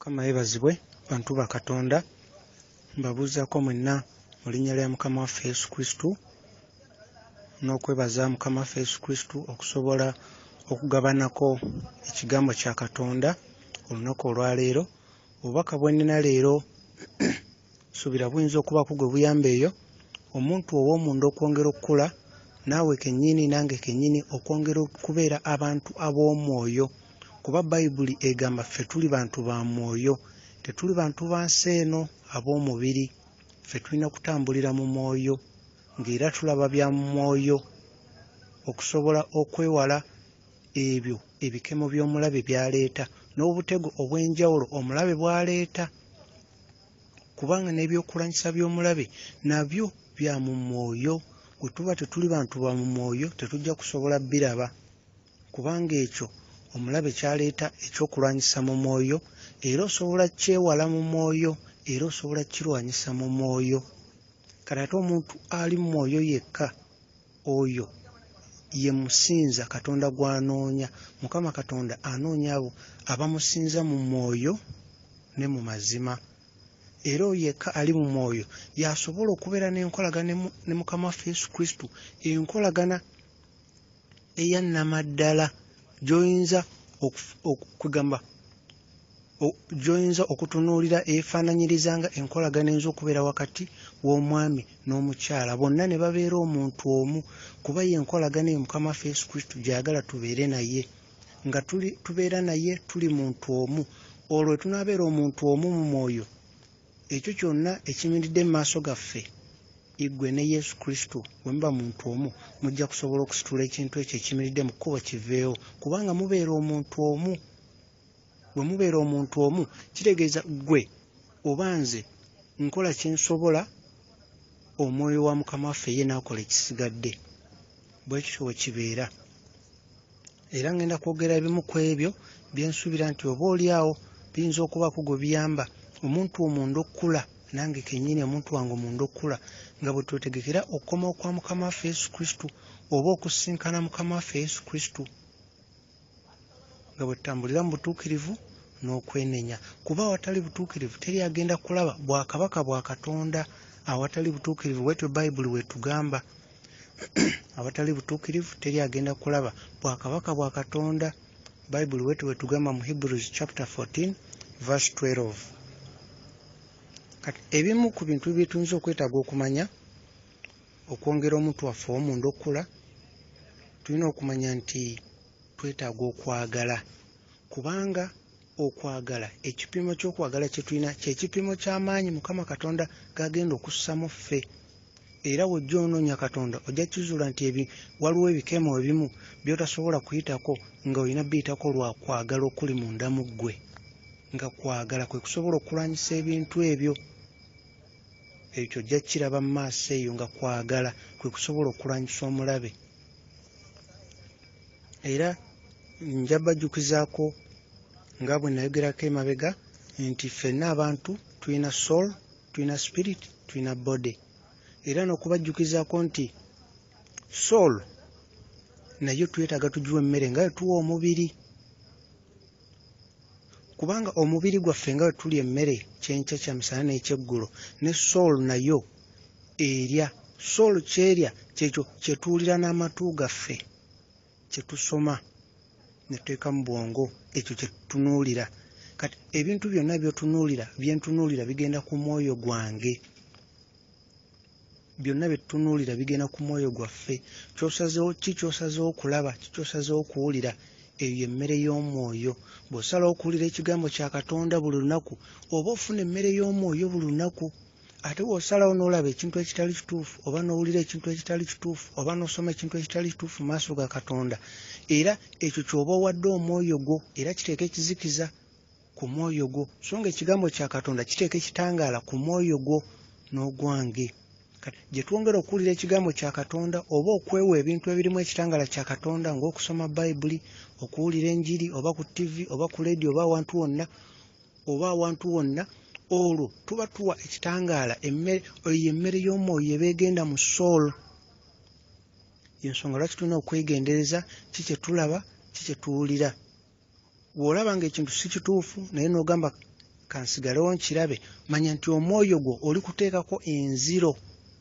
Mukama yeebazibwe bantu ba Katonda, mbabuuzaako mwenna mu linnya lya Mukama waffe Yesu Kristo n'okwebaza Mukama waffe Yesu Kristo okusobola okugabanako ekigambo kya Katonda olunaku olwaleero. Obubaka bwe nnina leero suubira buyinza okuba ku gwe buyamba eyo omuntu ow'omunda okwongera okukula, naawe kennyini nange kennyini okwongera okubeera abantu ab'omwoyo, kuba Bayibuli egamba ffe tuli bantu ba mwoyo, tetuli bantu ba nsi eno ab'omubiri. Ffe tulina kutambulira mu mwoyo ng'era tulaba bya mu mwoyo okusobola okwewala ebyo ebikemo by'omulabe byaleeta n'obutego obw'enjawulo omulabe bwaleeta, kubanga n'ebyokulanyisa by'omulabe nabyo bya mu mwoyo. Bwe tuba tetuli bantu ba mu mwoyo tetujja kusobola biraba, kubanga ekyo omulabe kyaleeta ekyokulwanyisa mu mwoyo, era osobola kyewala mu mwoyo, era osobola kirwanyisa mu mwoyo. Kale ate omuntu ali mu mwoyo yekka, oyo ye musinza Katonda gw'anoonya. Mukama Katonda anoonya abo abamusinza mu mwoyo ne mu mazima. Era oyo yekka ali mu mwoyo yasobola okubeera n'enkolagana ne Mukama waffe Yesu Kristo, enkolagana eyannamaddala gy'oyinza okugamba gy'oyinza okutunuulira efaananyirizanga enkolagana eyinza okubeera wakati w'omwami n'omukyala, bonna ne babeera omuntu omu, kuba ye enkolagana eyo Mukama waffe Yesu Kristo gy'ayagala tubeere naye. Nga tubeera naye tuli muntu omu, olwo tunaabeera omuntu omu mu mwoyo, ekyo kyonna ekimiridde mu maaso gaffe, igwe ne Yesu Kristo bwe muba muntu omu mujja kusobola okusitula ekintu ekyo ekimiridde mu kkubo kiveewo, kubanga mubeera omuntu omu. Bwe mubeera omuntu omu kitegeeza ggwe oba nze nkola kye nsobola, omwoyo wa Mukama waffe ye n'akola ekisigadde. Bwe kityo bwe kibeera. Era ngenda kwogera ebimu ku ebyo bye nsuubira nti oba oli awo biyinza okubaako gwe biyamba omuntu omunda okkula, nange kennyini omuntu wange omunda okkula, nga bwe twetegekera okukomawo kwa Mukama waffe Yesu Kristo oba okusinkana Mukama waffe Yesu Kristo, nga bwe tutambulira mu butuukirivu n'okwenenya, kuba awatali butuukirivu teri agenda kulaba bwakabaka bwa Katonda. Awatali butuukirivu bwetyo Bayibuli weetugamba awatali butuukirivu teri agenda kulaba bwakabaka bwa Katonda. Bayibuli weetugamba mu Hebrews chapter 14 verse 12. Kati ebimu ku bintu bye tuyinza okwetaaga okumanya okwongera omuntu waffe ow'omunda okkula, tulina okumanya nti twetaaga okwagala, kubanga okwagala, ekipimo ky'okwagala kye tulina ky'ekipimo ky'amaanyi Mukama Katonda g'agenda okussamu ffe. Era wojja onoonya Katonda ojja kizuula nti waliwo ebikemo ebimu by'otasobola kuyitako nga olina biyitako lwa kwagala okuli munda mu ggwe, nga kwagala kwe kusobola okulwanyisa ebintu ebyo. Ekyo ojja kiraba mu maaso eyo, nga kwagala kwe kusobola okulwanyisa omulabe. Era nja bajjukizaako nga bwe nayogerako emabega nti ffenna abantu tulina soul, tulina spirit, tulina body. Era n'okubajjukizaako nti soul nayo twetaaga tugiwa emmere nga wetuwa omubiri, kubanga omubiri gwaffe nga we tulya emmere kyenkya kyamisana n'ekyeggulo, ne soul nayo erya. Soul kyerya kyekyo kye tuwulira n'amatu gaffe, kye tusoma ne tuteeka mu bwongo, ekyo kye tutunuulira. Kati ebintu byonna byentunuulira bigenda ku mwoyo gwange, byonna bye tutunuulira bigenda ku mwoyo gwaffe. Ky'osazeewo okulaba, ky'osazeewo okuwulira, eyo emmere y'omwoyo. Bw'osalawo okuwulira ekigambo kya Katonda buli lunaku, oba ofuna emmere y'omwoyo buli lunaku. Ate bw'osalawo n'olaba ekintu ekitali kituufu, oba n'owulira ekintu ekitali kituufu, oba n'osoma ekintu ekitali kituufu mu maaso ga Katonda, era ekyo ky'oba owadde omwoyo gwo, era kiteeka ekizikiza ku mwoyo gwo, so nga ekigambo kya Katonda kiteeka ekitangaala ku mwoyo gwo n'ogwange. Gye twongera okuwulira ekigambo kya Katonda oba okwewa ebintu ebirimu ekitangaala kya Katonda ng'okusoma Bayibuli, okuwulira enjiri, oba ku TV, oba ku leediyo, oba awantu wonna, olwo tuba tuwa ekitangaala emmere y'omwoyo eba egenda mu soul. Y'ensonga lwaki tulina okwegendereza ki kye tulaba, ki kye tuwulira. Bw'olaba ng'ekintu si kituufu naye n'ogamba kansigalewo nkirabe, manya nti omwoyo gwo oli kuteekako enziro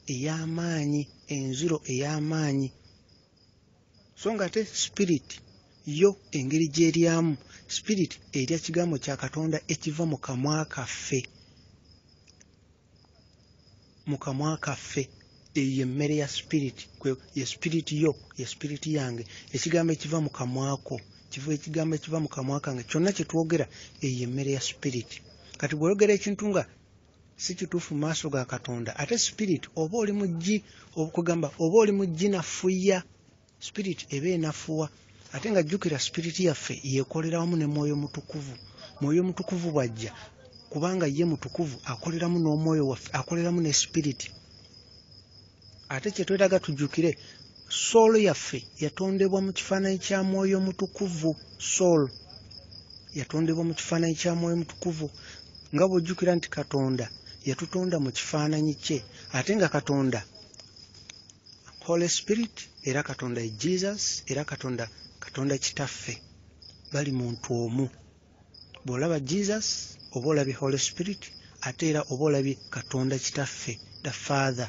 ey'amaanyi. So nga ate spirit yo engeri gy'eryamu, spirit erya kigambo kya Katonda ekiva mu kamwa kaffe. Mu kamwa kaffe eyo emmere ya spirit, ye spirit yo, ye spirit yange, ekigambo ekiva mu kamwako, ekigambo ekiva mu kamwa kange, kyonna kye twogera eyo emmere ya spirit. Kati bw'oyogera ekintu nga si kituufu mu maaso ga Katonda, ate spirit oba oli muggi, okugamba oba oli muggi nafuya, spirit eba enafuwa. Ate nga jjukira spirit yaffe yeekolera wamu ne mwoyo mutukuvu. Mwoyo mutukuvu bw'ajja, kubanga ye mutukuvu, akoleramu n'omwoyo waffe, akoleramu ne spirit. Ate kye twetaaga tujjukire, soul yaffe yatondebwa mu kifaananyi kya mwoyo mutukuvu. Soul yatondebwa mu kifaananyi kya mwoyo mutukuvu. Nga bw'ojjukira nti Katonda yatutonda mu kifaananyi kye, ate nga Katonda Holy Spirit, era Katonda ye Jesus, era Katonda kitaffe, bali muntu omu. Bw'olaba Jesus oba olabye Holy Spirit, ate era oba olabye Katonda kitaffe, the Father.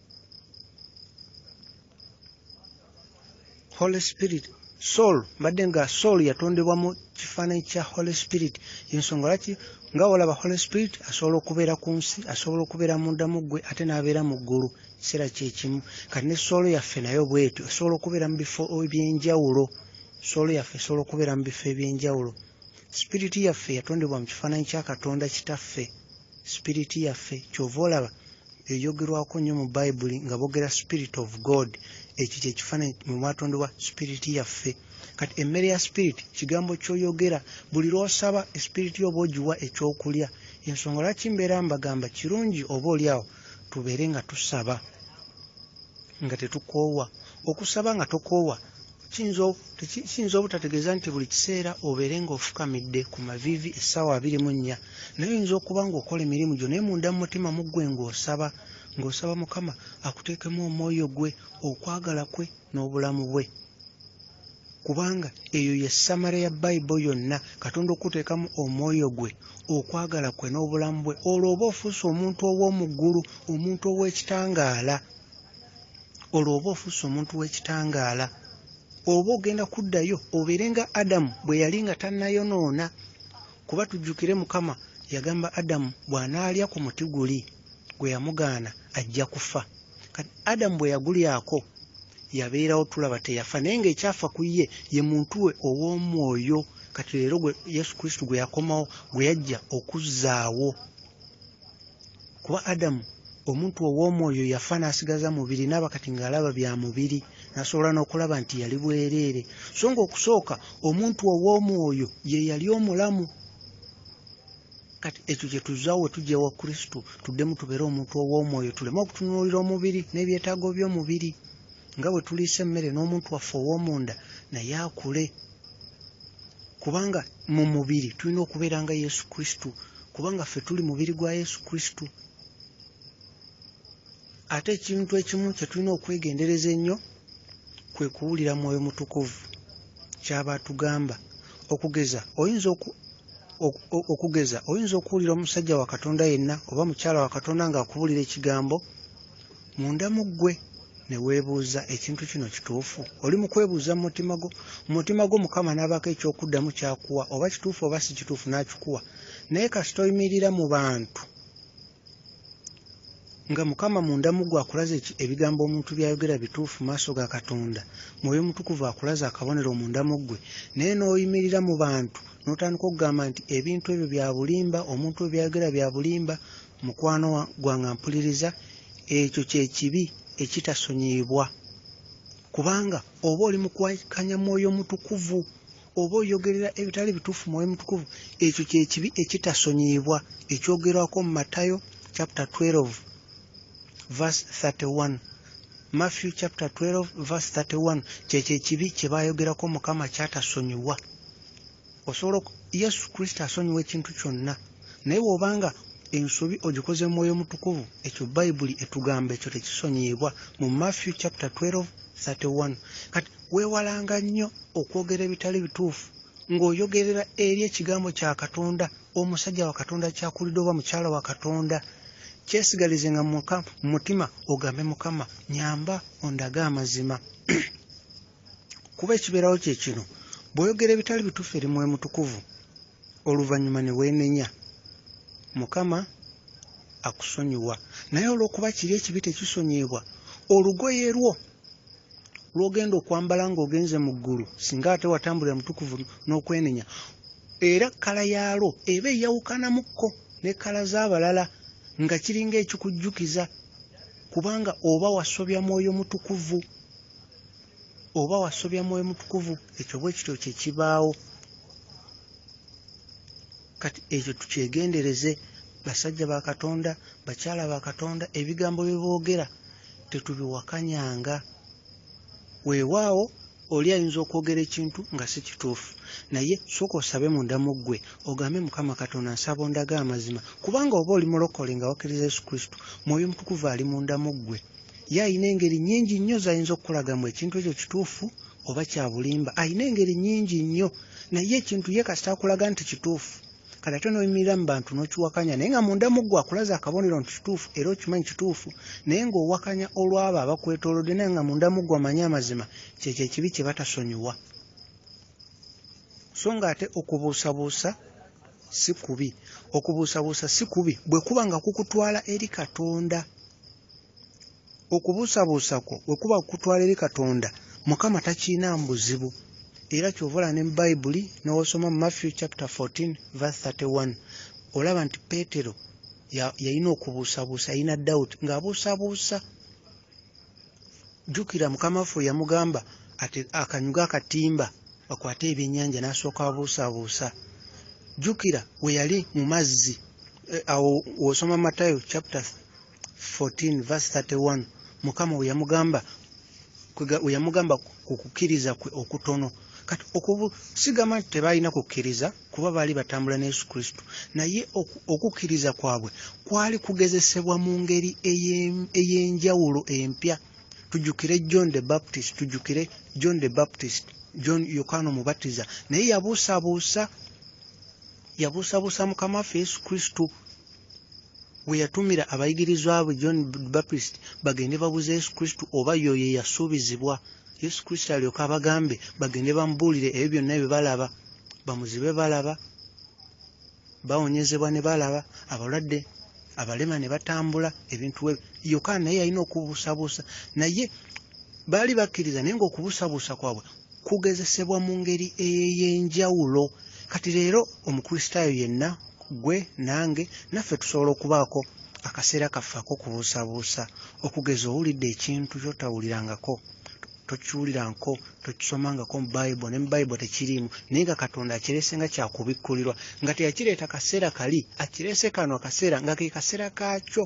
Holy Spirit, soul, mbadde nga soul yatondebwa mu kifaananyi kya Holy Spirit. Y'ensonga lwaki nga olaba Holy Spirit asobola okubeera ku nsi, asobola okubeera munda mu ggwe, ate n'abeera mu ggulu kiseera kyekimu. Kati ne soul yaffe nayo bwetyo esobola okubeera mu bifo eby'enjawulo. Soul yaffe esobola okubeera mu bifo eby'enjawulo. Spirit yaffe yatondebwa mu kifaananyi kya Katonda kitaffe. Spirit yaffe kyova olaba eyogerwako nnyo mu Bayibuli nga boogera Spirit of God. Ekyo kye kifaananyi mwe mwatondebwa spirit yaffe. Kati emmere ya spirit kigambo ky'oyogera, buli lw'osaba spirit yo oba ogiwa ekyokulya. Ensonga lwaki mbeera mbagamba kirungi oba oliawo tubeere nga tusaba nga tetukoowa. Okusaba nga tokoowa kiyinza obutategeeza nti buli kiseera obeere ng'ofukamidde ku maviivi essaawa 24, naye oyinza okuba ng'okola emirimu gyo naye munda mu mutima mu ggwe ng'osaba Mukama akuteekemu omwoyo gwe, okwagala kwe n'obulamu bwe. Kubanga eyo ye samara ya Bayibuli yonna. Katonda okuteekamu omwoyo gwe, okwagala kwe n'obulamu bwe, olwo oba ofuuse omuntu ow'omu ggulu, omuntu ow'ekitangaala. Olwo oba ofuuse omuntu w'ekitangaala. Oba ogenda kuddayo obeere nga Adamu bwe yali nga tannayonoona. Kuba tujjukire Mukama yagamba Adamu bw'anaalya ku muti guli gwe yamugaana ajja kufa. Kati Adamu bwe yagulyako yabeerawo, tulaba teyafa, naye ng'ekyafa ku ye ye muntu we ow'omwoyo. Kati leero gwe Yesu Kristo gwe yakomawo, gwe yajja okuzzaawo. Kuba Adamu omuntu ow'omwoyo yafa n'asigaza mubiri, n'aba kati ng'alaba bya mubiri, n'asobola n'okulaba nti yali bwereere. So ng'okusooka omuntu ow'omwoyo ye yali omulamu. Kati ekyo kye tuzzaawo tujja wa Kristo, tuddemu tubeere omuntu ow'omwoyo, tuleme okutunuulira omubiri n'ebyetaago by'omubiri. Nga bwe tuliisa emmere n'omuntu waffe ow'omunda naye akule. Kubanga mu mubiri tulina okubeera nga Yesu Kristo, kubanga ffe tuli mubiri gwa Yesu Kristo. Ate ekintu ekimu kye tulina okwegendereza ennyo kwe kuwulira mwoyo mutukuvu ky'aba atugamba. Okugeza oyinza okuwulira omusajja wa Katonda yenna oba mukyala wa Katonda ng'akubuulira ekigambo, munda mu ggwe ne weebuuza ekintu kino kituufu. Oli mu kwebuuza mu mutima gwo Mukama n'abaako ekyokuddamu kyakuwa, oba kituufu oba si kituufu n'akikuwa. Naye kasita oyimirira mu bantu nga Mukama munda mu ggwe akulaze ebigambo omuntu byayogera bituufu maaso ga Katonda, mwoyo mutukuvu akulaze akabonero munda mu ggwe, naye n'oyimirira mu bantu n'otandika okugamba nti ebintu ebyo bya bulimba, omuntu byayogera bya bulimba, mukwano gwange ampuliriza, ekyo kyekibi ekitasonyiibwa. Kubanga oba oli mu kwakanya mwoyo mutukuvu, oba oyogerera ebitali bituufu mwoyo mutukuvu, ekyo kyekibi ekitasonyiibwa, ekyogerwako mu Matayo chapter 12 verse 31. Matthew chapter 12 verse 31, kyekyo ekibi kye baayogerako Mukama kyatasonyiwa. Osobola Yesu Kristo asonyiwa ekintu kyonna, naye bw'obanga ensobi ogikoze mwoyo mutukuvu, ekyo Bayibuli etugamba ekyo tekisonyiibwa mu Matthew chapter 12 31. Kati weewalanga nnyo okwogera ebitali bituufu ng'oyogerera eri ekigambo kya Katonda omusajja wa Katonda kyakulidde oba mukyala wa Katonda, kyesigalizenga mu mutima ogambe Mukama nyamba ondage amazima. Kuba ekibeerawo kye kino, bw'oyogera ebitali bituufu eri Mwoyo Mutukuvu oluvannyuma ne weenenya, Mukama akusonyiwa. Naye olw'okuba kiri ekibi tekisonyibwa, olugoye lwo lw'ogenda okwambala ng'ogenze mu ggulu, singa ate watambulira mutukuvu n'okwenenya, era kkala yaalwo eba eyawukanamukko ne kkala z'abalala, nga kiringa ekikujjukiza, kubanga oba wasobya Mwoyo Mutukuvu. Oba wasobya Mwoyo Mutukuvu, ekyo bwe kityo kye kibaawo. Kati ekyo tukyegendereze, basajja ba Katonda, bakyala ba Katonda, ebigambo bye boogera tetubiwakanyanga. Weewaawo oli ayinza okwogera ekintu nga si kituufu, naye sooka osabe munda mu ggwe ogambe Mukama Katonda nsaba ondage amazima, kubanga oba oli mulokole nga wakkiriza Yesu Kristo, Mwoyo Mutukuvu ali munda mu ggwe. Ye ayina engeri nnyingi nnyo z'ayinza okukulagamu ekintu ekyo kituufu oba kya bulimba. Ayina engeri nnyingi nnyo, naye ekintu ye kasita akulaga nti kituufu, kati ate n'oyimirira mu bantu n'okiwakanya, naye nga munda mu ggwe akulaza akabonero nti kituufu era okimanyi kituufu, naye ng'owakanya olw'abo abakwetoolodde, naye nga munda mu ggwe amanyi amazima, kyekyo ekibi kye batasonyiwa. So nga ate okubuusabuusa si kubi. Okubuusabuusa si kubi bwe kuba nga kukutwala eri Katonda. Okubuusabuusa kwo bwe kuba kukutwala eri Katonda, Mukama takiinaamu buzibu. Era ky'ovola ne mu Bayibuli n'osoma mu Matthew chapter 14 verse 31, olaba nti Peetero yalina okubuusabuusa, yalina doubt ng'abuusabuusa. Jjukira Mukama waffe yamugamba akanyuga akatimba bakwate ebyennyanja, n'asooka abuusabuusa. Jjukira we yali mu mazzi, awo osoma Matayo chapter 14 verse 31, Mukama we yamugamba ku kukkiriza kwe okutono. Kati sigama nti tebalina kukkiriza kuba baali batambula ne Yesu Kristo, naye okukkiriza kwabwe kwali kugezesebwa mu ngeri ey'enjawulo empya. Tujjukire John the Baptist, John Yokaana Omubatiza, naye yabuusabuusa Mukama waffe Yesu Kristo we yatumira abayigirizwa be John the Baptist bagende babuuze Yesu Kristo oba yoye yasuubizibwa. Yesu Kristo alyoka abagambe bagende bamubuulire ebyo byonna bye balaba. Bamuzibe balaba, bawonyezebwa ne balaba, abalwadde abalema ne batambula, ebintu ebyo. Yokaana naye yalina okubuusabuusa, naye baali bakkiriza, naye ng'okubuusabuusa kwabwe kugezesebwa mu ngeri ey'enjawulo. Kati leero omukristaayo yenna, gwe nange, naffe tusobola okubaako akaseera kaffe ak'okubuusabuusa, okugeza owulidde ekintu ky'otawulirangako, tokiwulirangako, tokisomangako mu Bayibuli, ne mu Bayibuli tekiriimu, naye nga Katonda akireese nga kyakubikkulirwa, nga teyakireeta kaseera kali, akireese kano akaseera nga ke kaseera kaakyo.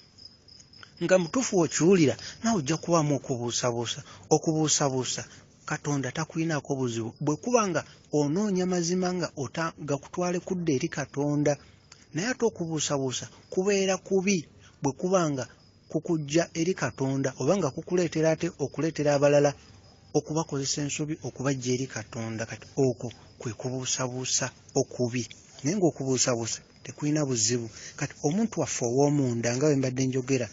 Nga mutuufu okiwulira, nawe ojja kubaamu okubuusabuusa. Okubuusabuusa Katonda takwinaako buzibu bwe kuba nga onoonya mazima nga gakutwale kudda eri Katonda. Naye ate okubuusabuusa kubeera kubi bwe kuba nga kukujja eri Katonda oba nga kukuleetera ate okuleetera abalala okubakozesa ensobi okubajja eri Katonda. Kati okwo kwe kubuusabuusa okubi, naye ng'okubuusabuusa tekulina buzibu. Kati omuntu waffe ow'omunda nga bwe mbadde njogera,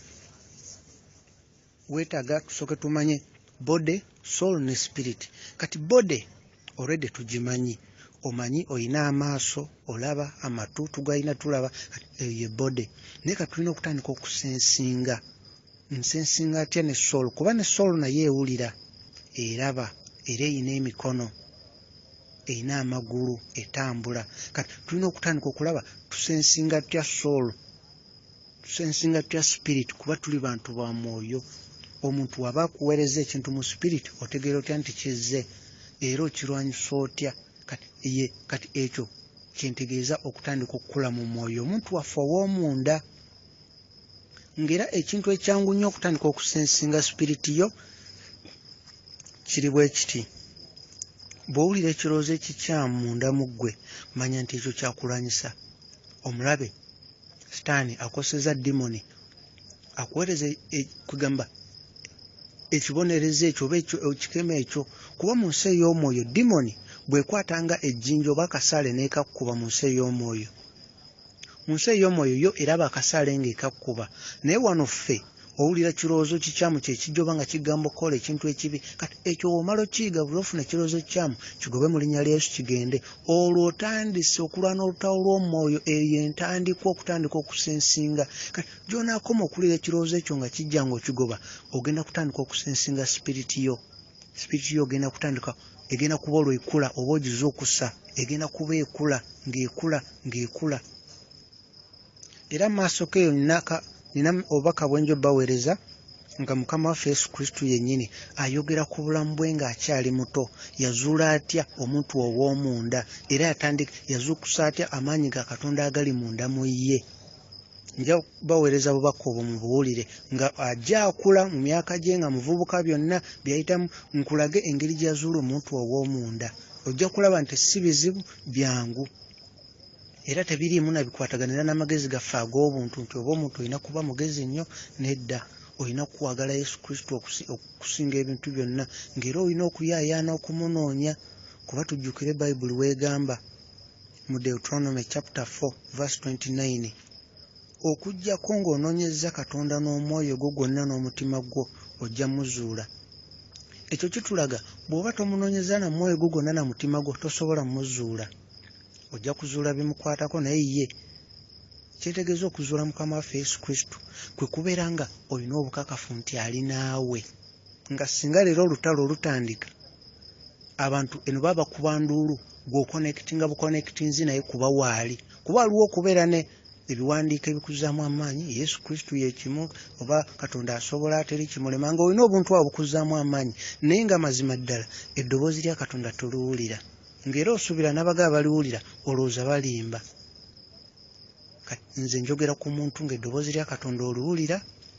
weetaaga tusooke tumanye body, soul ne spirit. Kati body already tugimanyi, omanyi oyina amaaso olaba, amatu tugalina tulaba, ye body. Naye kati tulina okutandika okusensinga. Nsensinga atya ne soul? Kuba ne soul naye ewulira, eraba, era eyina emikono, eyina amagulu, etambula. Kati tulina okutandika okulaba tusensinga atya soul, tusensinga atya spirit, kuba tuli bantu ba mwoyo. Omuntu waba akuweereza ekintu mu spirit otegeera otya nti kizze era okirwanyisa otya? Kati ekyo kyentegeeza okutandika okukula mu mwoyo omuntu waffe ow'omunda. Ng'era ekintu ekyangu nnyo okutandika okusensinga spirit yo kiri bwe kiti: bw'owulira ekirowoozo ekikyamu munda mu ggwe, manya nti ekyo kyakulwanyisa. Omulabe sitaani akoseza dimoni akuweereza kugamba ekibonerezo ekyo oba ekikema ekyo, kuba mu nsi ey'omwoyo dimoni bw'ekwatanga ejjinja oba akasaale n'ekakkuba mu nsi ey'omwoyo, mu nsi ey'omwoyo yo eraba akasaale ng'ekakkuba naye wano ffe owulira kirowoozo kikyamu kyekijjoba nga kigamba okukola ekintu ekibi kati ekyo womala okiyiga buli ofuna ekirowoozo kikyamu kigobe mu linnya lya Yesu kigende olwo otandise okulwana olutawo lw'omwoyo eyo entandikwa okutandika okusensinga kati gy'onaakoma okulira ekirowoozo ekyo nga kijja ng'okigoba ogenda kutandika okusensinga sipiriti yo ogenda kutandika egenda kuba olwo ekula oba ogize okussa egenda kuba ekula ng'ekula era mu maaso keyo nina obubaka bwenjo baweereza nga mukama waffe Yesu Kristo yennyini ayogera ku bulamu bwe ng'akyali muto yazuula atya omuntu ow'omunda era yazuukusa atya amaanyi ga Katonda agali munda mu ye nja baweereza bubaka obwo mubuwulire nga ajja akula mu myaka gye nga muvubuka byonna byayitamu nkulage engeri gyazuula omuntu ow'omunda ojja kulaba nti si bizibu byangu era tebiriimu na bikwataganira n'amagezi gaffe ag'obuntu nti oba omuntu olina kuba mugezi nnyo nedda olina kuwagala Yesu Kristo okusinga ebintu byonna ng'era olina okuyaayaana okumunoonya kuba tujjukire Bayibuli weegamba mu Deuteronomy chapter 4 verse 29 okuggyako ng'onoonyezza Katonda n'omwoyo gwo gwonna n'omutima gwo ojja muzuula ekyo kitulaga bw'oba tomunoonyeza na mwoyo gwo gwonna na mutima gwo tosobola muzuula ojja kuzuula bimukwatako naye ye kyetegeeza okuzuula mukama waffe Yesu Kristo kwe kubeera nga olina obukakafu nti ali naawe nga singa leero olutalo olutandika abantu eno baba kuba nduulu gw'okonekitinga bukonekitinzi naye kuba waali kuba waliwo okubeera ne ebiwandiiko ebikuzaamu amaanyi Yesu Kristo yekimu oba Katonda asobola ateri kimulema nga olina obuntu abo bukuzaamu amaanyi naye nga mazima ddala eddoboozi lya Katonda toluwulira ng'era osuubira n'abagaba baliwulira olowooza balimba nze njogera ku muntu ng'eddoboozi lya Katonda oluwulira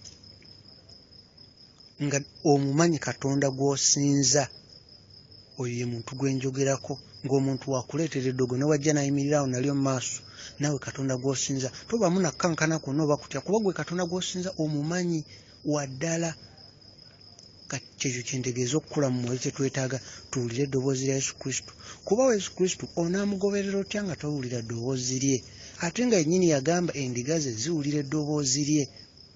nga omumanyi Katonda gw'osinza oyo ye muntu gwe njogerako ng'omuntu wakuleetera eddogo ne wajja n'ayimirira awo nalyo mu maaso naawe Katonda gw'osinza tobaamu nakkankana kwonna oba kutya kuba gwe Katonda gw'osinza omumanyi waddala kyekyo kyentegeeza okukula mu mwoyo kyetwetaaga tuwulire eddoboozi lya Yesu Kristo kuba Yesu Kristo onaamugoberera otya nga towulira ddoboozi lye ate nga yennyini yagamba endiga ze ziwulira eddoboozi lye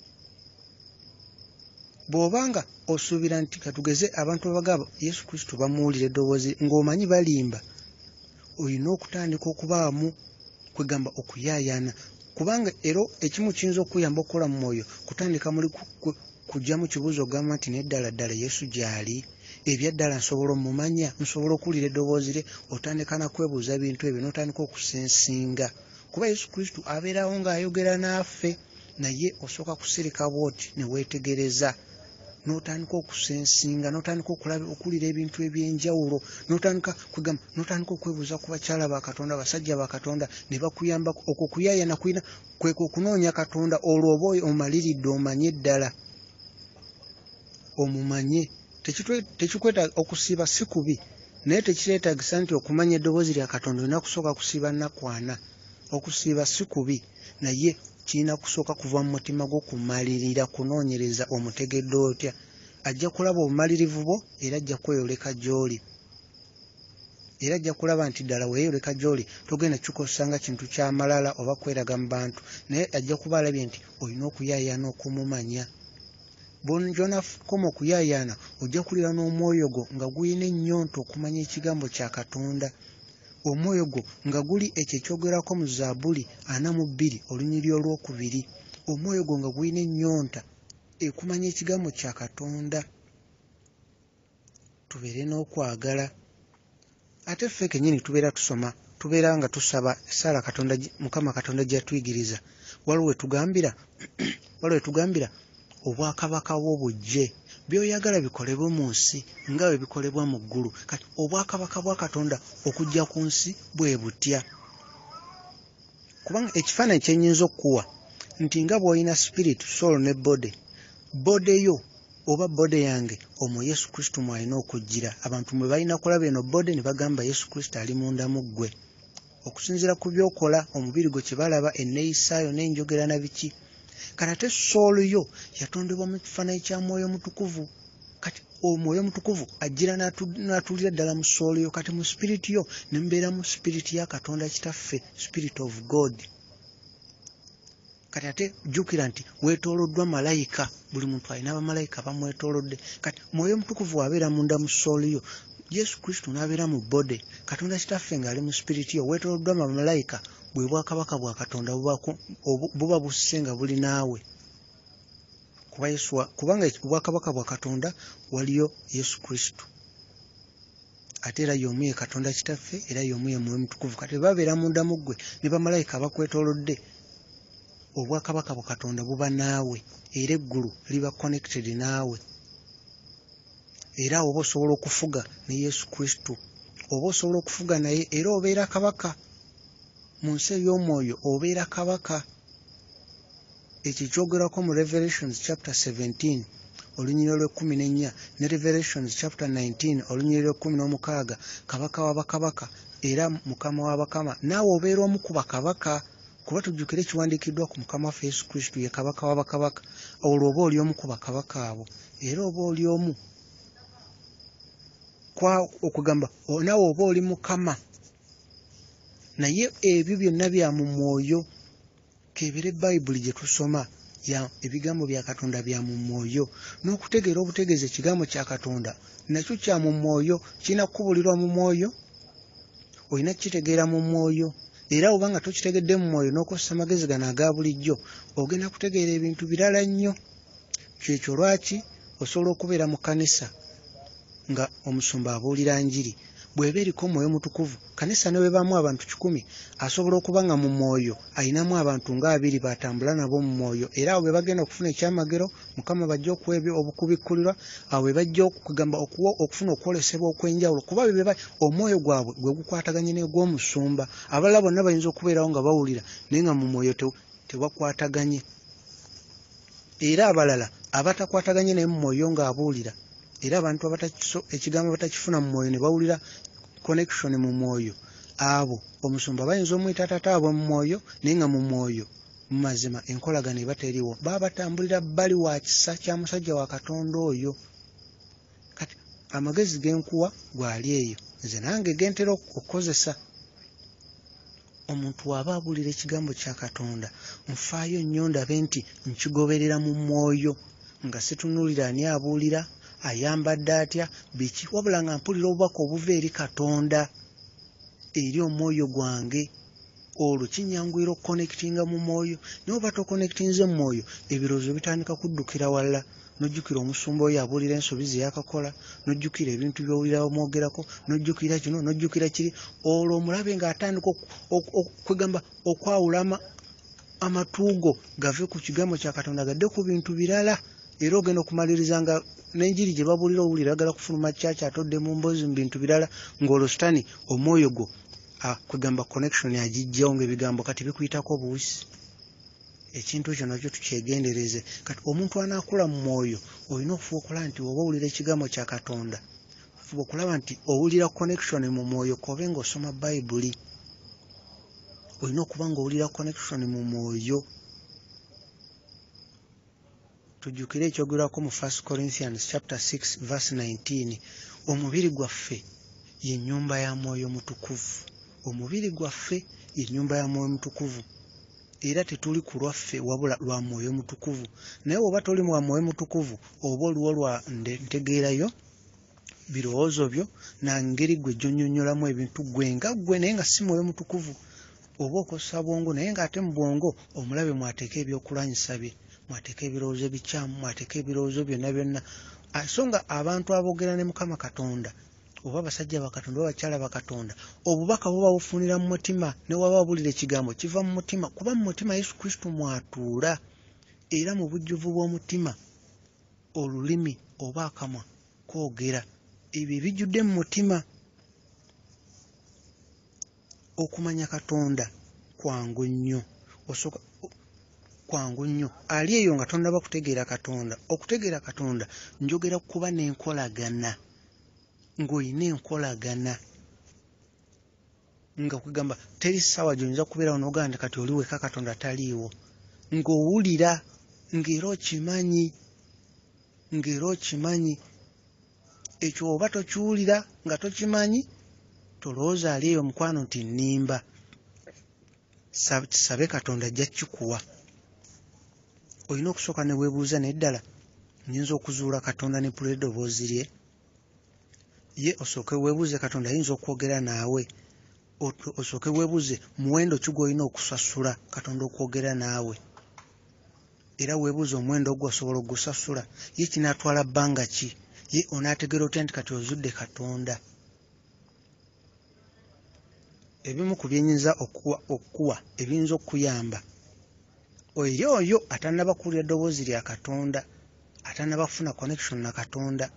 bw'obanga osuubira nti katugeze abantu abagaba Yesu Kristo bamuwulira eddoboozi ng'omanyi balimba olina okutandika okubaamu kwegamba okuyaayaana kubanga era ekimu kiyinza okuyamba okukola mu mwoyo kutandika muli kujja mu kibuuzo ogamba nti neddala ddala Yesu gy'ali ebyaddala nsobola omumanya nsobola okuwulira eddoboozi lye otandika nakwebuuza bintu ebyo n'otandika okusensinga kuba Yesu Kristo abeerawo ng'ayogera naffe naye osooka kusirika bw'oti ne weetegereza n'otandika okusensinga n'otandika okuwulira ebintu eby'enjawulo n'otandika okwebuuza ku bakyala ba Katonda basajja ba Katonda ne bakuyamba okwo kuyaayana kulina kweka okunoonya Katonda olwo oba omaliridde omanye ddala omumanye tekikwetaaga okusiiba si kubi naye tekireetaagisa nti okumanya eddoboozi lya Katonda olina kusooka kusiiba nnakwana okusiiba si kubi naye kirina kusooka kuva mu mutima gwo kumalirira kunoonyereza omutegedde otya ajja kulaba obumalirivu bwo era ajja kweyoleka gy'oli era ajja kulaba nti ddala weeyoleka gy'oli togenda kikosanga kintu kyamalala oba kweraga mu bantu naye ajja kuba alabye nti olina okuyaayaana okumumanya gy'onaakoma okuyaayaana ojja kulira n'omwoyo gwo nga gulina ennyonta okumanya ekigambo kya Katonda omwoyo gwo nga guli ekyo ekyogerako mu Zaabuli 42 olunyiriri olwokubiri omwoyo gwo nga gulina ennyonta ekumanya ekigambo kya Katonda tubeere n'okwagala ate ffe kennyini tubeera tusoma tubeera nga tusaba sala Katonda Mukama Katonda gy'atuyigiriza waliwo wetugambira obwakabaka bw'obujje by'oyagala bikolebwe mu nsi nga bwe bikolebwa mu ggulu kati obwakabaka bwa Katonda okujja ku nsi bwe butya kubanga ekifaananyi kye nnyinza okukuwa nti nga bw'olina spirit soul ne bode yo oba bode yange omwo Yesu Kristo mwalina okujjira abantu mwe balina kulaba eno bode ne bagamba Yesu Kristo ali munda mu ggwe okusinziira ku by'okola omubiri gwe kye balaba enneeyisaayo n'enjogera na biki kati ate soolo yo yatondebwa mu kifaananyi kya mwoyo mutukuvu kati omwoyo mutukuvu ajjira n'atuulira ddala mu soolo yo kati mu spiriti yo ne mubeera mu spiriti ya Katonda kitaffe spirit of God kati ate jjukira nti weetooloddwa malayika, buli muntu alina bamalayika bamwetoolodde. Kati mwoyo omutukuvu abeera munda mu sooli yo, Yesu Kristo n'abeera mu bode, Katonda kitaffe ng'ali mu spiriti yo, weetooloddwa bamalayika, bwe bwakabaka bwa Katonda buba busse nga buli naawe. Kubanga obwakabaka bwa Katonda waliyo Yesu Kristo, ate era y'omu ye Katonda kitaffe, era y'omu ye mwoyo mutukuvu. Kati babeera munda mu ggwe ne bamalayika abakwetoolodde, obwakabaka bwa Katonda buba naawe, era eggulu liba connected naawe. Era oba osobola okufuga ne Yesu Kristo, oba osobola okufuga naye, era obeera kabaka mu nsi ey'omwoyo, obeera kabaka. Ekyo kyogerako mu Revelations chapter 17 olunyiriro lw'14 ne Revelations chapter 19 olunyiriro lw'16, kabaka w'abakabaka era mukama w'abakama. Naawe obeera omu ku bakabaka, kuba tujjukire ekiwandiikiddwa ku mukama waffe Yesu Kristo ye kabaka w'abakabaka. Olwo oba oli omu ku bakabaka abo, era oba oli omu okugamba naawe oba oli mukama. Naye ebyo byonna bya mu mwoyo. Kebere Bayibuli gye tusoma ebigambo bya Katonda bya mu mwoyo, n'okutegeera obutegeeza ekigambo kya Katonda nakyo kya mu mwoyo, kirina kukubulirwa mu mwoyo, olina kukitegeera mu mwoyo. Era oba nga tokitegedde mu mwoyo n'okozesa amagezi gano aga bulijjo, ogenda kutegeera ebintu birala nnyo. Kyekyo lwaki osobola okubeera mu kanisa nga omusumba abuulira njiri, bw'eba eriko omwoyo mutukuvu, kanisa ne bwebaamu abantu 100, asobola okuba nga mu mwoyo ayinamu abantu nga 2 batambula nabo mu mwoyo. Era awo bwe bagenda okufuna ekyamagero, Mukama bajja okuwa ebyo obukubikkulirwa, awo bwe bajja okugamba okufuna okwolesebwa okw'enjawulo, kuba omwoyo gwabwe gwe gukwataganye n'egw'omusumba. Abalala bonna bayinza okubeerawo nga bawulira naye nga mu mwoyo tebakwataganye. Era abalala abatakwataganye naye mu mwoyo ng'abuulira, era abantu ekigambo batakifuna mu mwoyo ne bawulira connection mu mwoyo, abo omusumba bayinza omuyita tataabwe mu mwoyo naye nga mu mwoyo mu mazima enkolagana eba teriwo. Baba batambulira bbali wa kisa kya musajja wa Katonda oyo. Kati amagezi genkuwa gwali eyo, nze nange gentera okukozesa. Omuntu waba abuulira ekigambo kya Katonda, nfaayo nnyo ndabe nti nkigoberera mu mwoyo, nga situnuulira ani abuulira, ayambadde atya, biki, wabula nga mpulira obubaka obuva eri Katonda eri omwoyo gwange. Olwo kinyanguira okuconnectinga mu mwoyo. Naye oba toconnectinze mu mwoyo, ebirowoozo bitandika kuddukira wala. Nojjukira omusumba oyo abuulira ensobi ze yakakola, nojjukira ebintu by'owulira bamwogerako, nojjukira kino, nojjukira kiri. Olwo omulabe ng'atandika okwegamba okwawula amatuugo gave ku kigambo kya Katonda gadde ku bintu birala. Era ogenda okumaliriza nga n'enjiri gye babuulira owulira agala kufuluma kyaki atodde mu mboozi mu bintu birala, ng'olwo sitani omwoyo gwo kwegamba connection agijjawo ng'ebigambo kati bikuyitako obuwisi. Ekintu ekyo nakyo tukyegendereze. Kati omuntu anaakula mu mwoyo olina okufuba okulaba nti oba owulira ekigambo kya Katonda, fuba okulaba nti owulira connection mu mwoyo, kobe ng'osoma Bayibuli. Olina okuba ng'owulira connection mu mwoyo. Tujjukire ekyogerwako mu 1 Corinthians chapter 6 verse 19. Omubiri gwaffe ye nnyumba ya mwoyo mutukuvu. Omubiri gwaffe ye nnyumba ya mwoyo mutukuvu. Era tetuli ku lwaffe wabula lwa mwoyo mutukuvu. Naye oba toli mwa mwoyo mutukuvu, oba oliwo lwa ntegeerayo birowoozo byo na ngeri gwe gy'onnyonnyolamu ebintu gwe nga gwe naye nga si mwoyo mutukuvu. Oba okozesa bwongo naye ng'ate mu bwongo omulabe mwateeka ebyokulwanyisa bye, mwateeka ebirowoozo ebikyamu, mwateeka ebirowoozo byonna. So nga abantu aboogera ne Mukama Katonda, oba abasajja ba Katonda oba abakyala ba Katonda, obubaka buba bufunira mu mutima. Ne waba wabulira ekigambo kiva mu mutima, kuba mu mutima Yesu Kristo mwatuula. Era mu bujjuvu bw'omutima olulimi oba akamwa koogera ebyo ebijjudde mu mutima. Okumanya Katonda kwangu nnyo. Kwangu nnyo. Ali eyo nga tonnaba kutegeera Katonda. Okutegeera Katonda njogera kuba n'enkolagana, ng'olina enkolagana, nga kugamba teri ssaawa gy'oyinza kubeerawo n'ogamba nti kati oli weka Katonda taliiwo, ng'owulira ng'era okimanyi. Ekyo oba tokiwulira nga tokimanyi, tolowooza ali eyo mukwano nti nnimba. Kisabe Katonda ajja kikuwa. olina okusooka ne weebuuza neddala nnyinza okuzuula Katonda ne mpulira eddoboozi lye? Ye osooke weebuuze Katonda ayinza okwogera naawe, osooke weebuuze muwendo ki gw'olina okusasula Katonda okwogera naawe, era weebuuze omuwendo ogwo osobola ogusasula. Ye kinaatwala bbanga ki? Ye onaategera otya nti kati ozudde Katonda? Ebimu ku byenyinza okuwa ebiyinza okuyamba oyo atannaba kuwulira eddoboozi lya Katonda, atannaba kufuna connection na Katonda.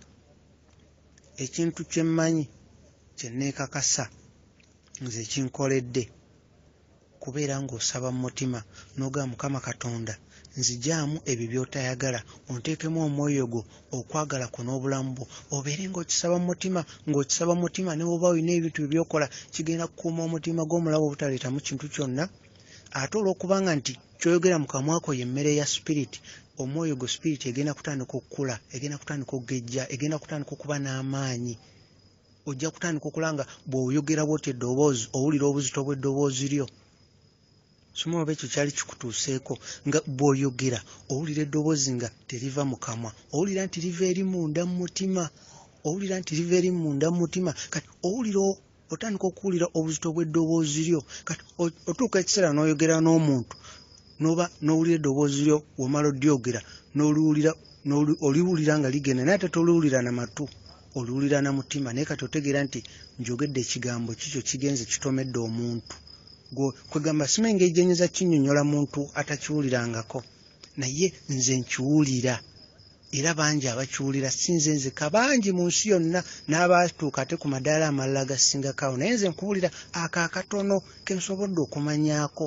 Ekintu kye mmanyi kye neekakasa nze kinkoledde kubeera ng'osaba mu mutima n'ogamba Mukama Katonda nzijaamu ebyo by'otayagala, onteekemu omwoyo gwo okwagala ko n'obulamu bwo, obeere ng'okisaba mu mutima, ng'okisaba mu mutima ne bw'oba olina ebintu byokola kigenda kukuuma omutima gw'omulabe obutaleetamu kintu kyonna. Ate olw'okubanga nti kyoyogera mu kamwa ko ye mmere ya spirit, omwoyo gwo spirit egenda kutandika okukula, egenda kutandika okugejja, egenda kutandika okuba n'amaanyi. Ojja kutandika okulanga bw'oyogera bw'oti eddoboozi owulira obuzito bw'eddoboozi lyo. Soma oba ekyo kyali kikutuuseeko nga bw'oyogera owulira eddoboozi nga teriva mu kamwa, owulira nti liva eri munda mu mutima, owulira nti liva eri munda mu mutima. Kati owulira otandika okuwulira obuzito bw'eddoboozi lyo. Kati otuuka ekiseera n'oyogera n'omuntu n'oba n'owulira eddoboozi lyo w'omala odyogera oliwulira nga ligenda naye ate toliwulira na matu, oliwulira na mutima. Naye kati otegeera nti njogedde ekigambo kikyo kigenze kitomedde omuntu. Kwegamba sima engeri gye nnyinza kinnyonnyola muntu atakiwulirangako, naye nze nkiwulira era bangi abakiwulira, si nze nzeka, bangi mu nsi yonna n'abatuuka ate ku madaala amalala agasingakaawo, naye nze nkuwulira ako akatono ke nsobodde okumanyaako.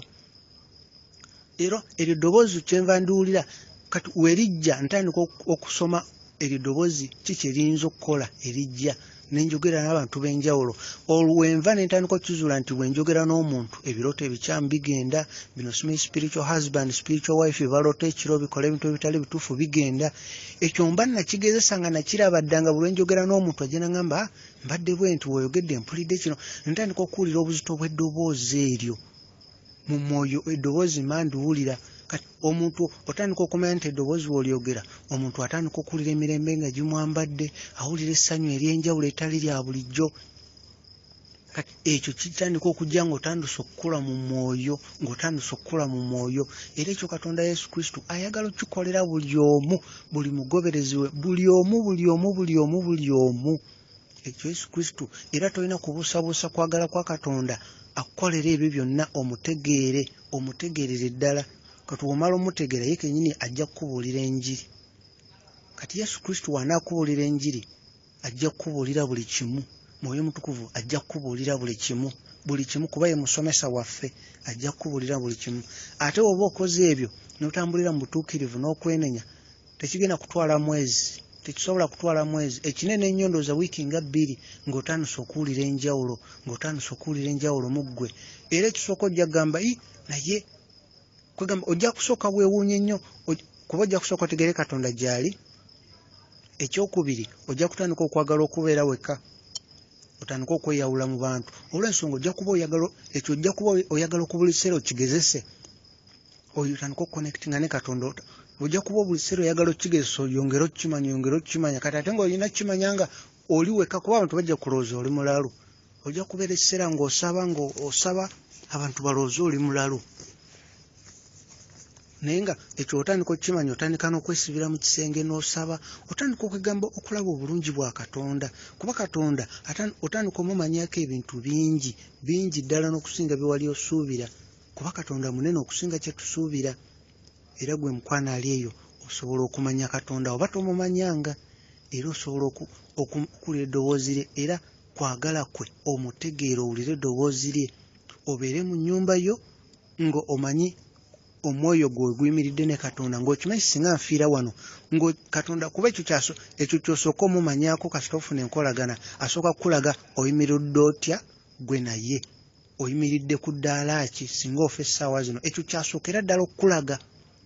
Era eryo ddoboozi kyenva ndiwulira kati werijja ntandika okusoma eryo ddoboozi kiki eriyinza okukola erijja nenjogera n'abantu b'enjawulo. Olwenva nentandika okukizuula nti bwenjogera n'omuntu ebirooto ebikyamu bigenda, bino simanyi spiritual husband, spiritual wife balota ekiro bikola ebintu ebitali bituufu bigenda. Ekyo mba nakigezesa nga nakiraba ddanga buli lwenjogera n'omuntu ajja n'aŋŋamba mbadde bwe nti weeyogedde mpulidde kino. Ntandika okuwulira obuzito bw'eddoboozi eryo mu mwoyo, eddoboozi mba ndiwulira. Kati omuntu otandika okumanya nti eddoboozi bw'olyogera omuntu atandika okuwulira emirembe nga gimwambadde, awulira essanyu ery'enjawulo etali lya bulijjo. Kati ekyo kitandika okujja ng'otandise okukula mu mwoyo, ng'otandise okukula mu mwoyo. Era ekyo Katonda Yesu Kristo ayagala okukikolera buli omu, buli mugoberezi we, buli omu. Ekyo Yesu Kristo, era tolina kubuusabuusa kwagala kwa Katonda akukolera ebyo byonna omutegeerere ddala. Kati womala omutegeera ye kennyini ajja kukubuulira enjiri. Kati Yesu Kristo wanaakubuulira enjiri ajja kukubuulira buli kimu. Mwoyo Mutukuvu ajja kukubuulira buli kimu kuba ye musomesa waffe, ajja kukubuulira buli kimu. Ate bw'oba okoze ebyo n'otambulira mu butuukirivu n'okwenenya, tekigenda kutwala mwezi, tekisobola kutwala mwezi. Ekinene ennyo ndowooza wiiki nga 2 ng'otandise okuwulira enjawulo mu ggwe. Era ekisooka ojja kugamba naye kwegamba ojja kusooka weewuunye nnyo kuba ojja kusooka otegere Katonda gy'ali. Ekyokubiri ojja kutandika okwagala okubeera weka, otandika okweyawula mu bantu. Olw'ensonga ojja kuba oyagala okubuli kiseera okigezese, otandika okuconnectinga ne Katonda. Ojja kuba buli kiseera oyagala okigezesa, yongera okukimanya. Kati ate ng'olina kukimanya nga oli weka, kuba abantu bajja kulowooza oli mulalu. Ojja kubeera ekiseera ng'osaba abantu balowooze oli mulalu. Naye nga ekyo otandika okukimanya, otandika n'okwesibira mu kisenge n'osaba, otandika okugamba okulaba obulungi bwa Katonda. Kuba Katonda otandika omumanyako ebintu bingi ddala n'okusinga bye wali osuubira. Kuba Katonda munene okusinga kye tusuubira. Era gwe mukwano ali eyo osobola okumanya Katonda oba tomumanyanga. Era osobola okuwulira eddoboozi lye, era kwagala kwe omutegeera, owulire eddoboozi lye, obeere mu nnyumba yo nga omanyi omwoyo gwe guyimiridde ne Katonda, ng'okimanyi singa nfiira wano Katonda, kuba ekyo kyosooka omumanyaako kasita ofuna enkolagana, asooka kukulaga oyimiridde otya gwe naye, oyimiridde ku ddaala ki singa ofa essaawa zino. Ekyo kyasookera ddala okukulaga.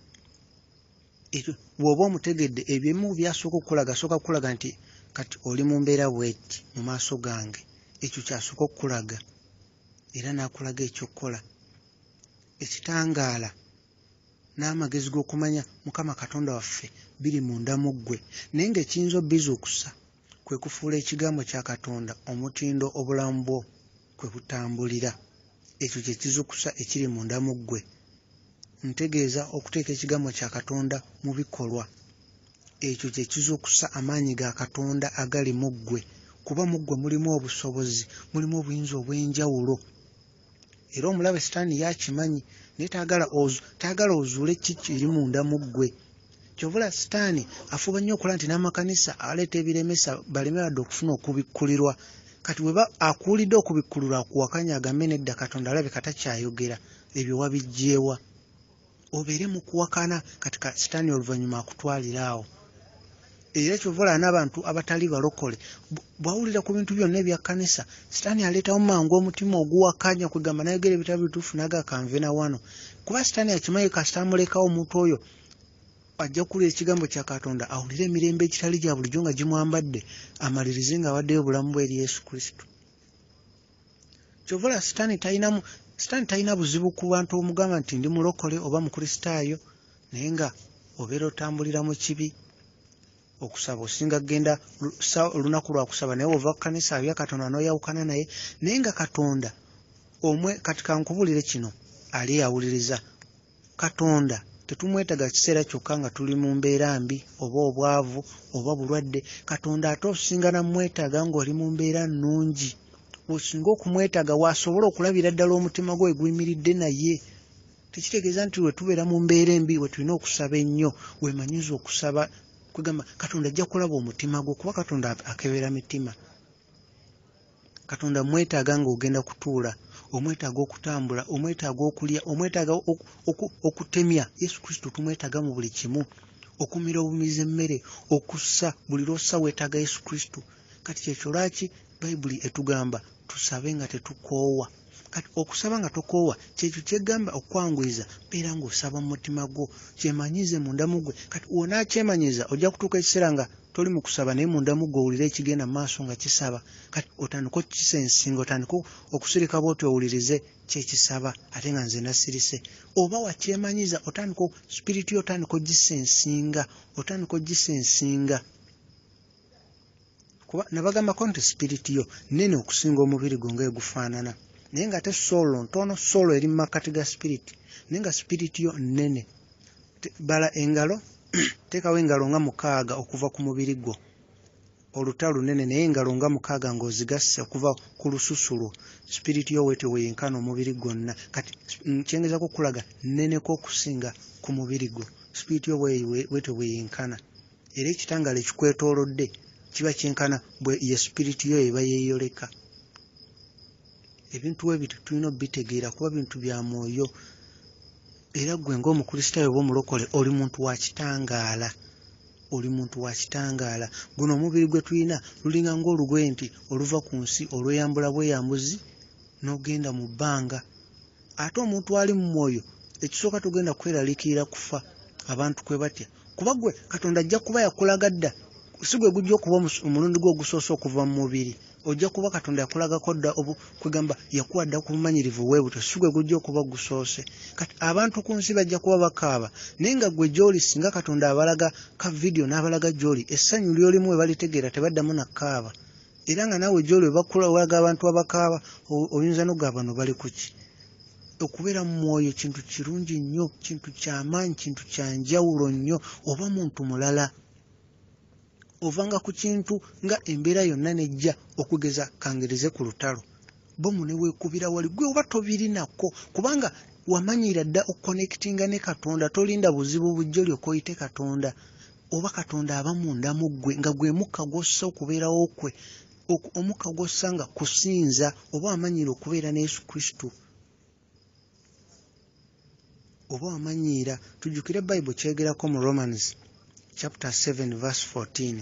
Bw'oba omutegedde ebimu byasooka okukulaga, asooka kukulaga nti kati oli mu mbeera bw'eti mu maaso gange. Ekyo kyasooka okukulaga, era n'akulaga ekyokukola. Ekitangaala n'amagezi g'okumanya Mukama Katonda waffe biri munda mu ggwe, naye ng'ekiyinza obbizuukusa kwe kufuula ekigambo kya Katonda omutindo obulamu bwo kwe butambulira. Ekyo kye kizuukusa ekiri munda mu ggwe. Ntegeeza okuteeka ekigambo kya Katonda mu bikolwa. Ekyo kye kizuukusa amaanyi ga Katonda agali mu ggwe, kuba mu ggwe mulimu obusobozi, mulimu obuyinza obw'enjawulo. Era omulabe Sitaani yakimanyi, naye taagala ozuule kiri munda mu ggwe. Kyovula Sitaani afuba nnyo okola nti n'amakanisa aleeta ebiremesa baleme wadde okufuna okubikkulirwa. Kati bwe akuulidde okubikkulirwa akuwakanya agambe nedda Katonda alabe katakyayogera, ebyo wabiggyeewa. Obeere mu kuwakana kati Sitaani oluvannyuma akutwalira awo. Era kyovula n'abantu abatali balokole bwawulira ku bintu byonna ebya kkanisa, Sitaani aleetawo mangu omutima oguwakanya kwegamba nayogera ebitabo bituufu nagakanve na wano. Kuba Sitaani akimanyi kasita amulekawo omuntu oyo ajja kuwulira ekigambo kya Katonda awulire emirembe egitali gya bulijjo nga gimwambadde, amalirize nga awaddeyo obulamu bwe eri Yesu Kristo. Kyovula Sitaani talina buzibu ku bantu omugamba nti ndi mulokole oba mukristaayo, naye nga obeera otambulira mu kibi. Okusaba osinga genda olunaku lwa kusaba naye ova ku kkanisa abya Katonda n'oyawukana naye, naye nga Katonda omwe kati kankubulire kino ali yawuliriza. Katonda tetumwetaga kiseera kyokka nga tuli mu mbeera mbi oba obwavu oba bulwadde. Katonda ate osinga namwetaaga ng'oli mu mbeera nnungi. Osinga okumwetaaga waasobola okulabira ddala omutima gwe guyimiridde naye. Tekitegeeza nti we tubeera mu mbeera embi we tulina okusaba ennyo, weemanyiza okusaba. Kwegamba Katonda ajja kulaba omutima gwo, kuba Katonda akebera mitima. Katonda mwetaaga ng'ogenda kutuula, omwetaaga okutambula, omwetaaga okulya, omwetaaga okutemya. Yesu Kristo tumwetaaga mu buli kimu. Okumira obumiza emmere, okussa, buli lw'ossa weetaaga Yesu Kristo. Kati kyekyo lwaki Bayibuli etugamba tusabe nga tetukoowa. Kati okusaba nga tokoowa kyekyo kyegamba okwangwiza, beera ng'osaba mu mutima gwo, kyemanyize munda mu ggwe. Kati wonakyemanyiza ojja kutuuka ekiseera nga toli mu kusaba naye munda mu ggwe owulire ekigenda mu maaso nga kisaba. Kati otandika okukisensinga, otandika okusirika bw'oti owulirize kyekisaba ate nga nze nasirise. Oba wakyemanyiza otandika spiriti yo otandika ogisensinga. Kuba nabagambako nti spiriti yo nene okusinga omubiri gwo ng'egufaanana. Naye nga ate soolo ntono, soolo eri mu makkati ga spiriti, naye nga spiriti yo nnene. Bala engalo, teekawo engalo nga 6 okuva ku mubiri gwo, oluta lunene, naye engalo nga 6 ng'ozigasse okuva ku lususu lwo. Spiriti yo wete weyenkana omubiri gwonna. Kati kyengezako okulaga nneneko okusinga ku mubiri gwo. Spiriti yo wete weyenkana. Era ekitangaala ekikwetoolodde kiba kyenkana bwe ye spiriti yo eba yeeyoleka. Ebintu ebyo tulina obitegeera kuba bintu bya mwoyo. Era gwe ng'omukristaayo oba omulokole oli muntu wa kitangaala. Guno omubiri gwe tulina lulinga ng'olugoye nti oluva ku nsi olweyambula bweyambuzi n'ogenda mu bbanga. Ate omuntu ali mu mwoyo ekisooka tugenda kweraliikirira kufa, abantu kwe batya. Kuba gwe Katonda ajja kuba yakulaga dda, si gwe gujja okuba omulundi gwe ogusoose okuva mu mubiri. Ojja kuba Katonda yakulagako dda kwegamba yakuwa dda ku bumanyirivu weebuto, si gwe gujja okuba gusoose. Kati abantu ku nsi bajja kuba bakaaba, naye nga gwe gy'oli singa Katonda abalaga ka vidiyo n'abalaga gy'oli, essanyu ly'olimu we balitegeera tebaddamu nakaaba. Era nga naawe gy'oli we bakulaga abantu abakaaba oyinza n'ogamba bano bali ku ki. Okubeera mu mwoyo kintu kirungi nnyo, kintu ky'amaanyi, kintu kya njawulo nnyo. Oba muntu mulala ovanga ku kintu nga embeera yonna nejja okugeza kangereze ku lutalo, bomu ne weekubira wali gwe oba tobirinako, kubanga wamanyira dda okuconnectinga ne Katonda. Tolinda buzibu bujjo lyokka oyite Katonda, oba Katonda aba munda mu ggwe nga gwe mukka gw'ossa okubeerawo kwe, omukka gw'ossa nga kusinza, oba wamanyira okubeera ne Yesu Kristo, oba wamanyira. Tujjukire Bayibuli kyegerako mu Romans chapter 7 verse 14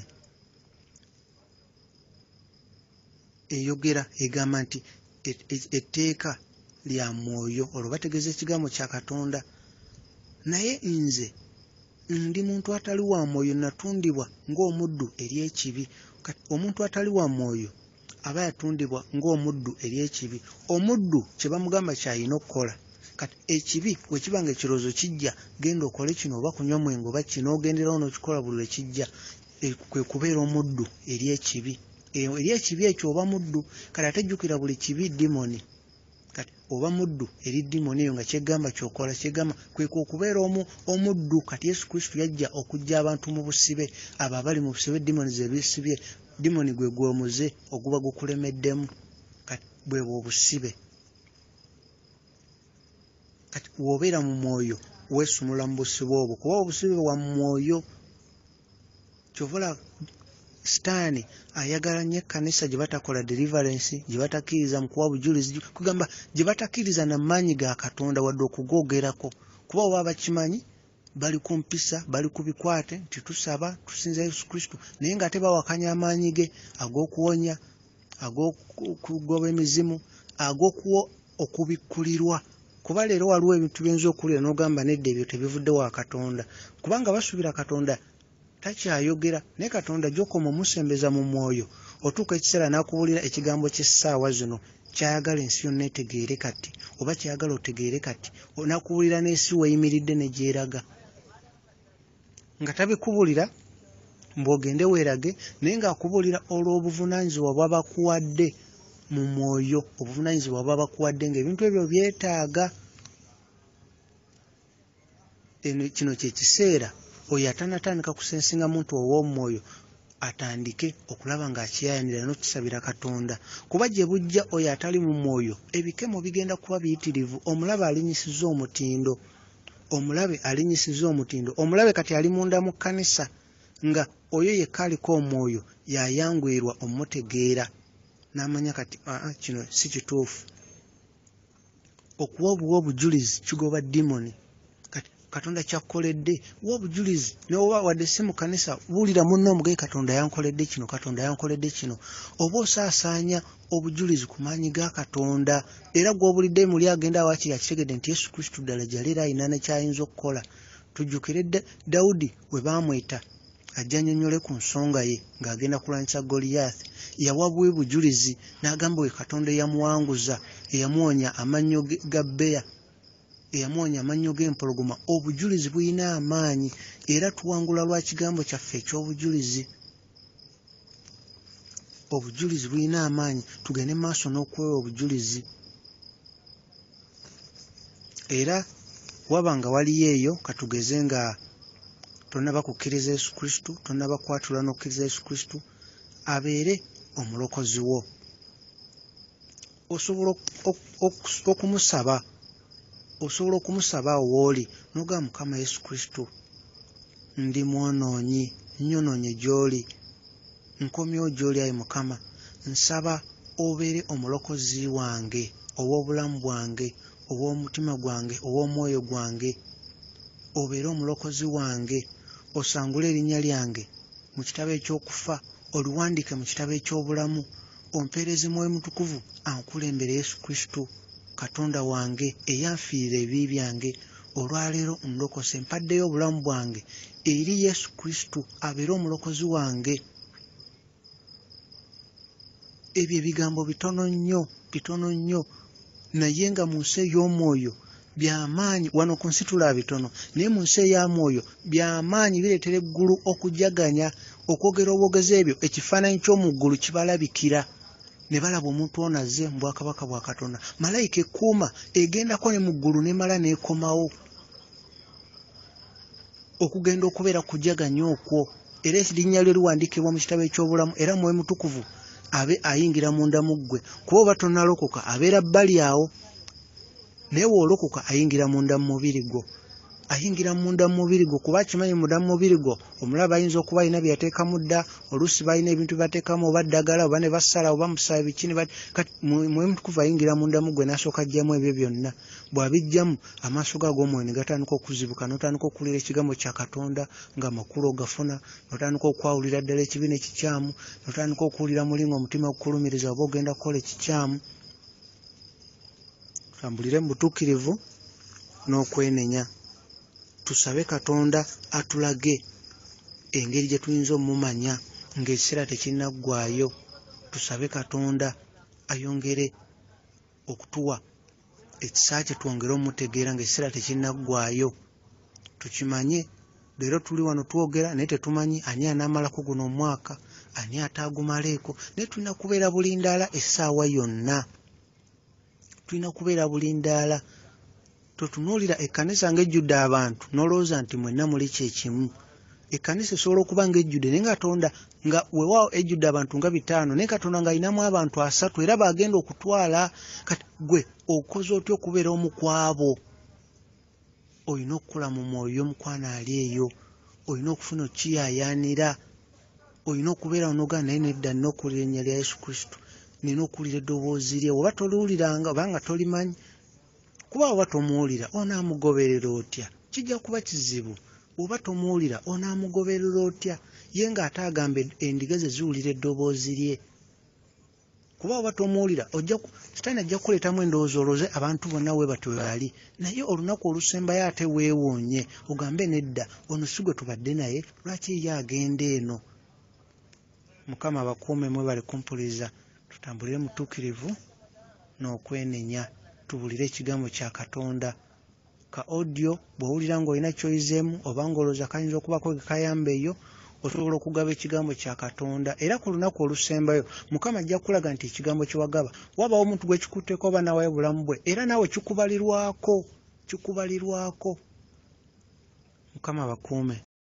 eyogera egamba nti etteeka lya mwoyo, olwo bategeeza ekigambo kya Katonda. Naye nze ndi muntu atali wa mwoyo, natundibwa ng'omuddu eri ekibi. Omuntu atali wa mwoyo aba yatundibwa ng'omuddu eri ekibi. Omuddu kye bamugamba ky'alina okukola kati ekibi bwe kibanga ekirowoozo kijja genda okole kino oba kunywa mwenge oba kino ogenderawo n'okikola buli lwe kijja, kwe kubeera omuddu eri ekibi. Eri ekibi ekyo oba muddu. Kati ate jjukira buli kibi dimoni. Kati oba muddu eri dimoni eyo nga kyegamba kyokola kyegamba kwe okubeera omuddu. Kati Yesu Kristo yajja okujja abantu mu busibe. Abo abali mu busibe dimoni ze bisibye. Dimoni gwe gwomuze oguba gukulemeddemu. Kati bwe obusibe. Kati w'obeera mu mwoyo weesumula mu busibe obwo kuba obusibe bwa mu mwoyo. Kyovola Sitaani ayagala nnyo ekkanisa gye batakola deliverance, gye batakkiriza mu kuwa bujulizi, kugamba gye batakkiriza na maanyi ga Katonda wadde okugoogerako. Kuba oba bakimanyi bali ku mpisa, bali ku bikwate nti tusaba tusinza Yesu Kristo, naye ng'ate bawakanya amaanyi ge ag'okuwonya, ag'okugoba emizimu, okubikkulirwa. Kuba leero waliwo ebintu by'oyinza okuwulira n'ogamba nedda ebyo tebivudde wa Katonda, kubanga basuubira Katonda takyayogera, naye Katonda gy'okoma omusembeza mu mwoyo, otuuka ekiseera n'akubuulira ekigambo ky'essaawa zino kyayagala ensi yonna etegeere kati, oba kyayagala otegeere kati, n'akubuulira n'ensi weeyimiridde ne gyeraga. Nga tabikubuulira mbw'ogende weerage, naye ng'akubuulira olw'obuvunaanyizibwa bw'aba bakuwadde mu mwoyo, obuvunaanyizibwa bw'aba bakuwadde ng'ebintu ebyo byetaaga. Kino kye kiseera oyo atanatandika kusensinga muntu ow'omwoyo atandike okulaba ng'akyayanira n'okisabira Katonda. Kuba gye bujja oyo atali mu mwoyo ebikemo bigenda kuba biyitirivu. Omulabe alinyisizza omutindo. Omulabe kati ali munda mu kkanisa nga oyo yekka aliko omwoyo yayangwirwa omutegeera n'amanya kati kino si kituufu. Okuwa obujulizi kigoba dimoni. Katonda kyakkoledde wa obujulizi n'oba wadde si mu kanisa buulira munno omugaye Katonda yankoledde kino, Katonda yankoledde kino. Oba osaasaanya obujulizi ku maanyi ga Katonda era gw'obulidde muli agenda awakiri akitegedde nti Yesu Kristo ddala gy'aleera ayina ne kyayinza okukola. Tujjukire Dawudi we baamweta ajja annyonnyole ku nsonga ye ng'agenda kulwanyisa Goliyaathi. Yawa bujulizi n'agamba we Katonda eyamuwanguza, eyamuwonya amannyo ga bbeya, eyamuwonya amannyo g'empologoma. Obujulizi buyina amaanyi era tuwangula lwa kigambo kyaffe eky'obujulizi. Obujulizi buyina amaanyi, tugende maaso n'okwewa obujulizi. Era waba nga waliyo eyo katugeze nga tonnaba kukkiriza Yesu Kristo, tonnaba kwatula n'okkiriza Yesu Kristo abeere omulokozi wo. Osobola okumusaba. Osobola okumusaba awo w'oli n'ogamba Mukama Yesu Kristo, ndi mwonoonyi, nnyonoonye gy'oli, nkomyewo gy'oli ayi Mukama, nsaba obeere omulokozi wange, ow'obulamu bwange, ow'omutima gwange, ow'omwoyo gwange, obeere omulokozi wange. Osangule erinnya lyange mu kitabo eky'okufa, oliwandiike mu kitabo eky'obulamu. Ompeereze Mwoyo Mutukuvu ankulembere Yesu Kristo Katonda wange eyanfiirira ebibi byange. Olwaleero ndokose, mpaddeyo obulamu bwange eri Yesu Kristo abeere omulokozi wange. Ebyo ebigambo bitono nnyo, naye nga mu nsi ey'omwoyo by'amaanyi. Wano ku nsi tulaba bitono, naye mu nsi ey'amwoyo by'amaanyi, bireetera eggulu okujaganya, okwogera obwogezi ebyo ekifaananyi ky'omu ggulu kibalabikira. Ne balaba omuntu ono azze mu bwakabaka bwa Katonda. Malayika ekkuuma egendako ne mu ggulu n'emala n'ekomawo okugenda okubeera kujaganya okwo. Era erinnya lye liwandiikibwa mu kitabo eky'obulamu, era Mwoyo Mutukuvu abe ayingira munda mu ggwe. Kuba oba tonnalokoka abeera bbali awo, naye w'olokoka ayingira munda mu mubiri gwo. Kuba akimanyi munda mu mubiri gwo omulaba ayinza okuba alina bye yateekamu dda, oluusi balina ebintu bye bateekamu oba ddagala oba ne basala oba musaayi biki. Kati Mwoyo Mutukuvu ayingira munda mu ggwe n'asooka aggyamu ebyo byonna. Bw'abiggyamu amaaso go ag'omwoyo ne gatandika okuzibuka, n'otandika okuwulira ekigambo kya Katonda ng'amakulu ogafuna, n'otandika okwawulira ddala ekibi n'ekikyamu, n'otandika okuwulira mulinga omutima gukulumiriza oba ogenda kukola ekikyamu. Tutambulire mu butuukirivu n'okwenenya. Tusabe Katonda atulage engeri gye tuyinza omumanya ng'ekiseera tekirina ggwaayo. Tusabe Katonda ayongere okutuwa ekisaa kye twongere omutegeera ng'ekiseera tekinnaggwaayo. Tukimanye leero tuli wano twogera naye tetumanyi ani anaamalako guno omwaka, ani ataagumaleeko. Naye tulina kubeera bulindaala essaawa yonna, tulina kubeera bulindaala. Totunuulira ekkanisa ng'ejjudde abantu n'olowooza nti mwenna muli kyekimu. Ekkanisa esobola okuba ng'ejjudde naye nga Katonda nga weewaawo ejjudde abantu nga 5 naye Katonda ng'alinamu abantu 3 era baagenda okutwala. Kati gwe okoze otya okubeera omu ku abo? Olina okukola mu mwoyo mukwano ali eyo, olina okufuna okiyaayaanira, olina okubeera onoga naye nedda nina okuwulira erinnya lya Yesu Kristo, nina okuwulira eddoboozi lye. Oba toliwuliranga obanga tolimanyi, kuba oba tomuwulira onaamugoberera otya? Kijja kuba kizibu. Oba tomuwulira onaamugoberera otya? Ye ng'ate agamba endiga ze ziwulira eddoboozi lye. Kuba oba tomuwulira Sitaani ajja kukuleetamu endowooza olooze abantu bonna we batyo we bali, naye olunaku olusembayo ate weewuunye ogambe nedda ono si gwe tubadde naye, lwaki ye agenda eno? Mukama abakuume mwebale kumpuliriza, tutambulire mubutukirivu n'okwenenya, tubulire ekigambo kya Katonda. Ka audio bw'owulira ng'olina ky'oyizeemu oba ng'olowooza kayinza okubako gekayamba eyo, osobola okugaba ekigambo kya Katonda. Era ku lunaku olusembayo Mukama ajja kulaga nti ekigambo kye wagaba wabaawo omuntu gwe kikutteko oba naawe bulamu bwe, era naawe kikubalirwako. Mukama abakuume.